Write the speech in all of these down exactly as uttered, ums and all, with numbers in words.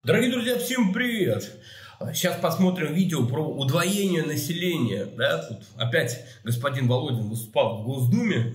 Дорогие друзья, всем привет! Сейчас посмотрим видео про удвоение населения. Да? Тут опять господин Володин выступал в Госдуме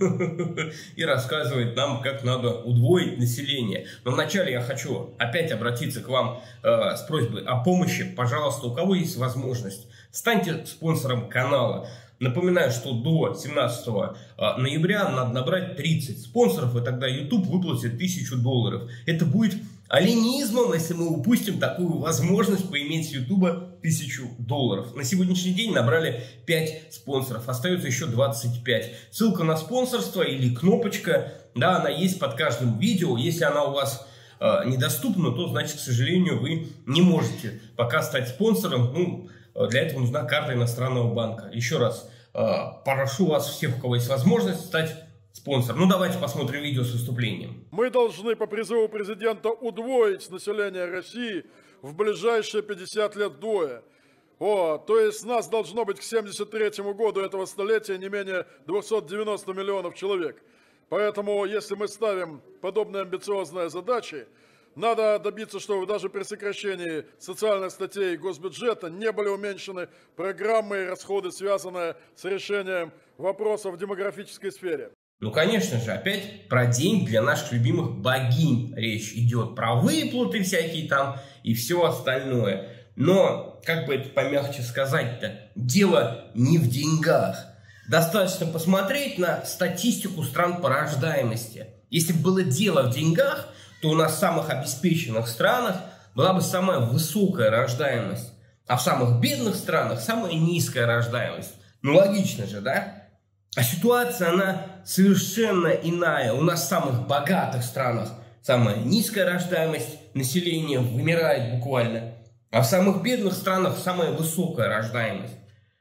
и рассказывает нам, как надо удвоить население. Но вначале я хочу опять обратиться к вам э, с просьбой о помощи. Пожалуйста, у кого есть возможность, станьте спонсором канала. Напоминаю, что до семнадцатого ноября надо набрать тридцать спонсоров, и тогда YouTube выплатит тысячу долларов. Это будет оленизмом, если мы упустим такую возможность поиметь с YouTube тысячу долларов. На сегодняшний день набрали пять спонсоров, остается еще двадцать пять. Ссылка на спонсорство или кнопочка, да, она есть под каждым видео. Если она у вас э, недоступна, то значит, к сожалению, вы не можете пока стать спонсором. Ну, для этого нужна карта иностранного банка. Еще раз э, прошу вас всех, у кого есть возможность, стать спонсором. Ну, давайте посмотрим видео с выступлением. Мы должны по призыву президента удвоить население России в ближайшие пятьдесят лет вдвое. О, то есть нас должно быть к семьдесят третьему году этого столетия не менее двухсот девяноста миллионов человек. Поэтому, если мы ставим подобные амбициозные задачи, надо добиться, чтобы даже при сокращении социальных статей госбюджета не были уменьшены программы и расходы, связанные с решением вопросов в демографической сфере. Ну, конечно же, опять про деньги для наших любимых богинь речь идет. Про выплаты всякие там и все остальное. Но, как бы это помягче сказать-то, дело не в деньгах. Достаточно посмотреть на статистику стран по рождаемости. Если бы было дело в деньгах, то у нас в самых обеспеченных странах была бы самая высокая рождаемость, а в самых бедных странах самая низкая рождаемость. Ну, логично же, да? А ситуация, она совершенно иная. У нас в самых богатых странах самая низкая рождаемость, население вымирает буквально, а в самых бедных странах самая высокая рождаемость.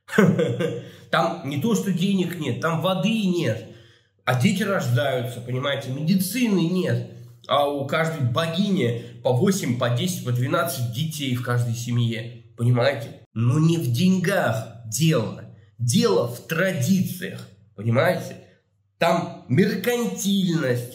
Там не то, что денег нет, там воды нет, а дети рождаются, понимаете, медицины нет. А у каждой богини по восемь, по десять, по двенадцать детей в каждой семье. Понимаете? Но не в деньгах дело. Дело в традициях. Понимаете? Там меркантильность,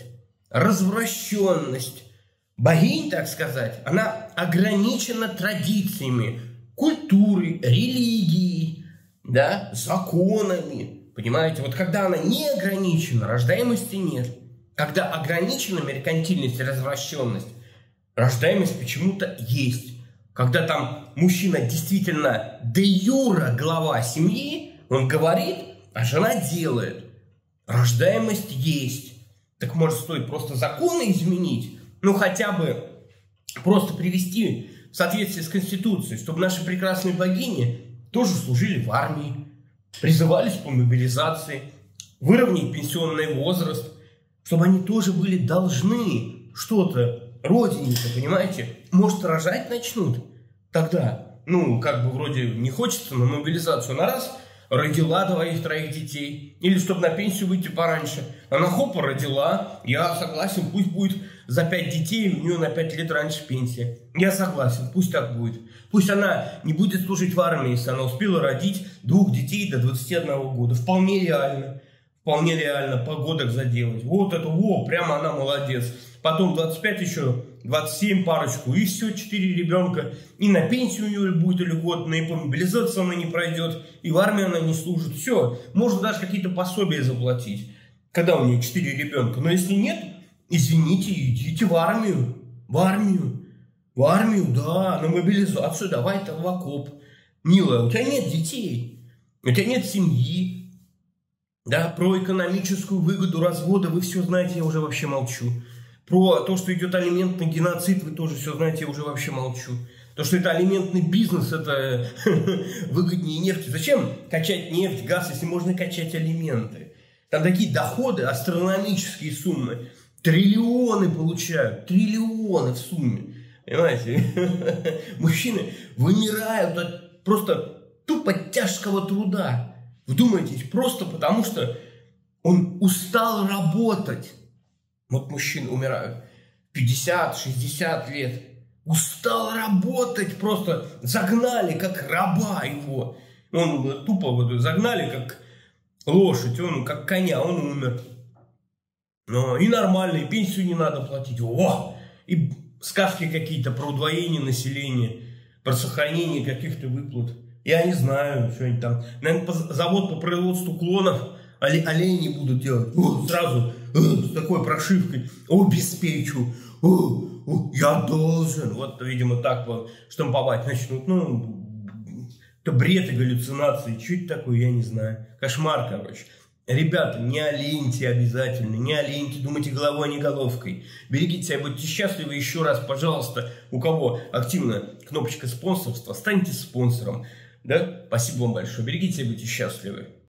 развращенность. Богинь, так сказать, она ограничена традициями, культурой, религией, да, законами. Понимаете? Вот когда она не ограничена, рождаемости нет. Когда ограничена меркантильность и развращенность, рождаемость почему-то есть. Когда там мужчина действительно де юре глава семьи, он говорит, а жена делает. Рождаемость есть. Так может стоит просто законы изменить? Ну хотя бы просто привести в соответствие с Конституцией, чтобы наши прекрасные богини тоже служили в армии, призывались по мобилизации, выровнять пенсионный возраст, чтобы они тоже были должны что-то родине-то, понимаете? Может, рожать начнут тогда. Ну, как бы вроде не хочется на мобилизацию на раз, родила двоих-троих детей. Или чтобы на пенсию выйти пораньше. Она хопа родила, я согласен, пусть будет за пять детей, у нее на пять лет раньше пенсия. Я согласен, пусть так будет. Пусть она не будет служить в армии, если она успела родить двух детей до двадцати одного года. Вполне реально. Вполне реально по годах заделать. Вот это, во, прямо она молодец. Потом двадцать пять еще, двадцать семь парочку, и все, четыре ребенка. И на пенсию у нее будет льготная, и по мобилизации она не пройдет, и в армии она не служит. Все, можно даже какие-то пособия заплатить, когда у нее четыре ребенка. Но если нет, извините, идите в армию. В армию. В армию, да, на мобилизацию, давай-то в окоп. Милая, у тебя нет детей, у тебя нет семьи. Да, про экономическую выгоду развода вы все знаете, я уже вообще молчу. Про то, что идет алиментный геноцид, вы тоже все знаете, я уже вообще молчу. То, что это алиментный бизнес, это выгоднее нефти. Зачем качать нефть, газ, если можно качать алименты? Там такие доходы, астрономические суммы. Триллионы получают, триллионы в сумме. Понимаете? Мужчины вымирают от просто тупо тяжкого труда. Вдумайтесь, просто потому что он устал работать. Вот мужчины умирают пятьдесят-шестьдесят лет. Устал работать, просто загнали как раба его. Он тупо вот загнали как лошадь, он как коня, он умер. Но и нормально, и пенсию не надо платить. О! И сказки какие-то про удвоение населения, про сохранение каких-то выплат. Я не знаю, что-нибудь там. Наверное, завод по производству клонов оленей будут делать. О, сразу о, с такой прошивкой. Обеспечу. О, о, я должен. Вот, видимо, так вот штамповать начнут. Ну, это бред и галлюцинации. Что это такое, я не знаю. Кошмар, короче. Ребята, не оленьте обязательно, не оленьте, думайте головой, а не головкой. Берегите себя, будьте счастливы. Еще раз, пожалуйста, у кого активна кнопочка спонсорства, станьте спонсором. Да? Спасибо вам большое. Берегите себя, будьте счастливы.